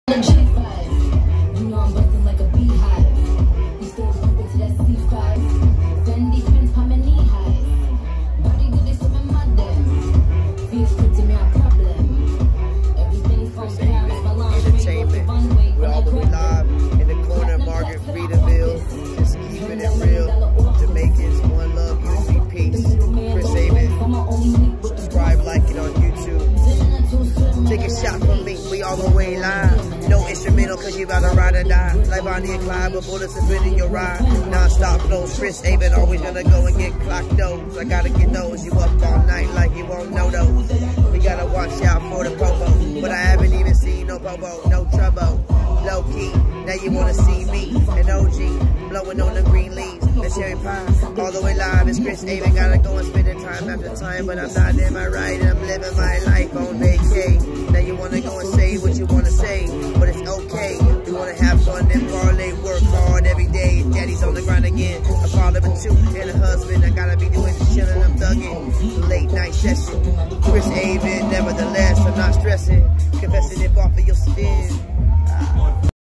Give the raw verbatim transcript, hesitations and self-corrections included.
We're all the way live in the corner of Margaritaville. Just keeping it real. Jamaicans, one love, unity, peace. Chrisavent. Subscribe, like it on YouTube. Take a shot from me. We all the way live. No instrumental, cause you about to ride or die. Like Bonnie and Clyde, but bullets have been in your ride. Non-stop flows. chrisavent always gonna go and get clocked those. I gotta get those. You up all night like you won't know those. We gotta watch out for the popo. But I haven't even seen no popo, no trouble. Low key, now you wanna see me, an O G, blowing on the green leaves, the cherry pie, all the way live. It's chrisavent, gotta go and spend it time after time, but I'm not in my right, I'm living my life on vacay. Now you wanna go and say what you wanna say, but it's okay. We wanna have fun and parlay, work hard every day. Daddy's on the grind again, a father of two and a husband. I gotta be doing the chilling, I'm thugging, late night session. chrisavent, nevertheless, I'm not stressing, confessing if off of your spin.